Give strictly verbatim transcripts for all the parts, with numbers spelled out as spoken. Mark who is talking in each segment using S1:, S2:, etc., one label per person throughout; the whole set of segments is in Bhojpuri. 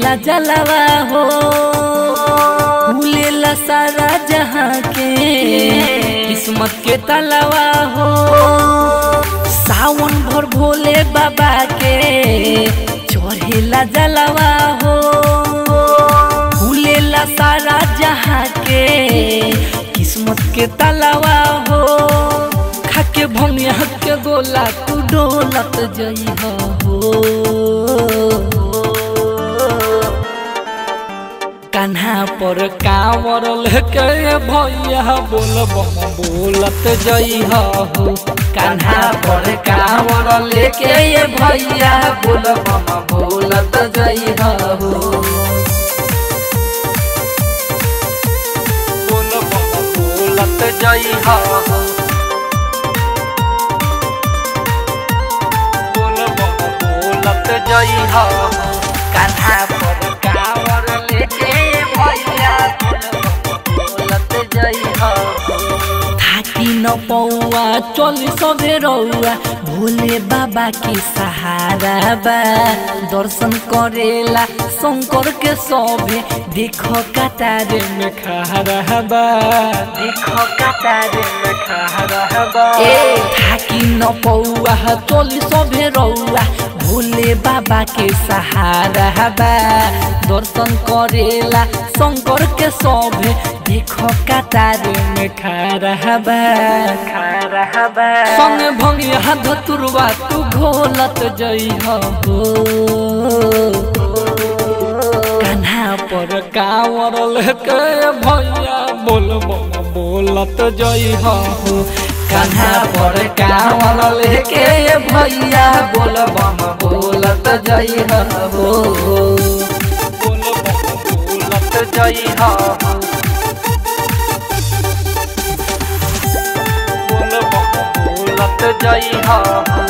S1: चढ़ेला जलवा हो भूलेला सारा जहाँ के किस्मत के तलवा हो। सावन भर भोले बाबा के चढ़ेला जलवा हो भूलेला सारा जहाँ के किस्मत के तलवा हो। खाके भंगिया के गोला तू डोलत जइहा हो। कान्हा पर कांवर लेके भैया बोल बम बोलत जइहा हो। कान्हा पर कांवर लेके भैया बोल बम बोलत जइहा हो। बोल बम बोलत जइहा हो। बोल बम बोलत जइहा हो। कान्हा पर कांवर लेके भैया बोलत जइहा हो। थाकी न पौआ चली सबे रउआ भोले बाबा के सहारा बा। दर्शन करेला शंकर के सभे देखो कतार में खड़ा बा। देखो कतार में खड़ा बा। ए थाकी न पौआ चली सबे रउआ भोले बाबा के सहारा बा। दर्शन करेला शंकर के सभे देखो कतार में खड़ा बा। खड़ा बा संग भंगिया धतुरवा तू घोलत जइहा हो। कान्हा पर कांवर लेके भैया बोल बम बोलत जइहा हो। कान्हा पर कांवर लेके भैया बोल बम बोलत जइहा हो। बोल बम बोलत जइहा हो। बोल बम बोलत जइहा हो।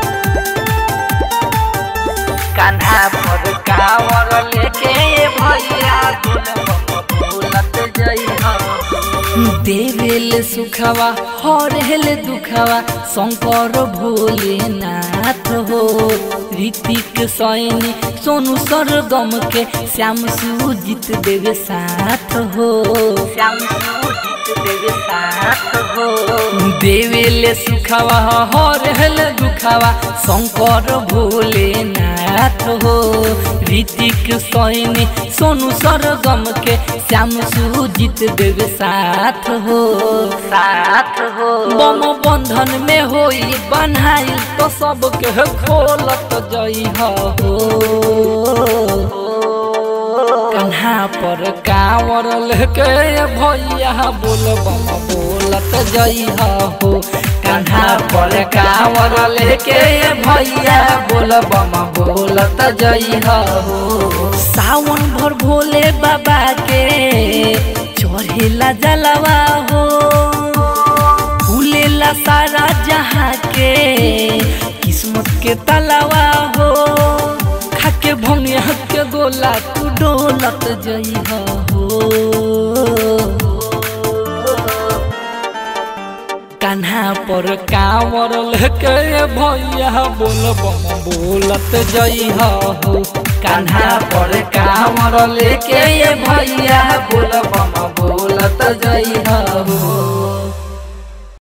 S1: कान्हा पर कांवर लेके भैया बोल बम बोलत जइहा हो। देवेल सुखवा हरेल दुखवा शंकर भोलेनाथ हो। ऋतिक सैनी सोनू सरगम के श्याम सुजीत देवे साथ हो। श्याम सुजीत देवे साथ हो। देवेल सुखवा हरेल दुखवा शंकर भोलेनाथ हो। ऋतिक सैनी सोनू सरगम के श्याम सुजीत देवे साथ हो। साथ हो बम बंधन में होई बन्हाई तो सबके खोलत जइहा हो। कान्हा पर कांवर लेके भैया बोल बम बोलत जइहा हो। कान्हा पर कांवर लेके भैया बोल बम बोलत जइहा हो। सावन भर भोले बाबा के चढ़ेला जलवा हो भूलेला सारा जहाँ के किस्मत के तलवा हो। खाके भंगिया के गोला तू डोलत जइहा हो। कान्हा पर कांवर लेके भैया बोल बम बोलत जइहा हो। कान्हा पर कांवर लेके भैया बोल बम बोलत जइहा हो।